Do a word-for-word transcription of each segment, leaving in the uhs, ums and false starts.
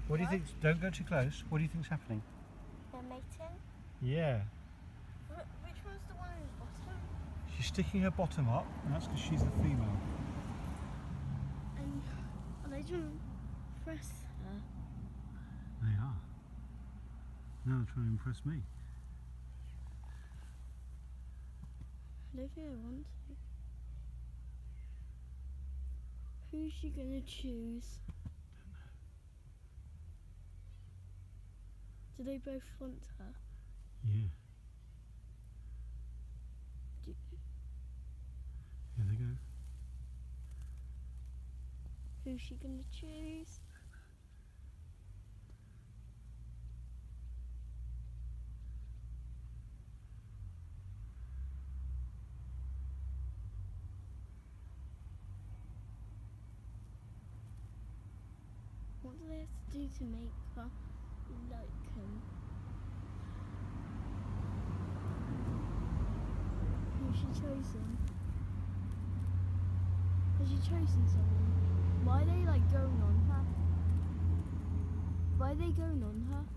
What do you think? Don't go too close. What do you think's happening? They're mating. Yeah. Wh which one's the one in the bottom? She's sticking her bottom up, and that's because she's the female. And are they trying to impress her? They are. Now they're trying to impress me. I don't think I want to. Who's she gonna choose? Do they both want her? Yeah. Do Here they go. Who's she gonna choose? What do they have to do to make her like him? Who's she chosen? Has she chosen someone? Why are they like going on her? Why are they going on her?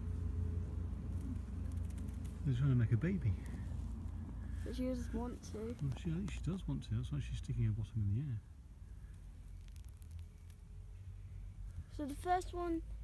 They're trying to make a baby. But she doesn't want to. Well, she, I think she does want to. That's why she's sticking her bottom in the air. So the first one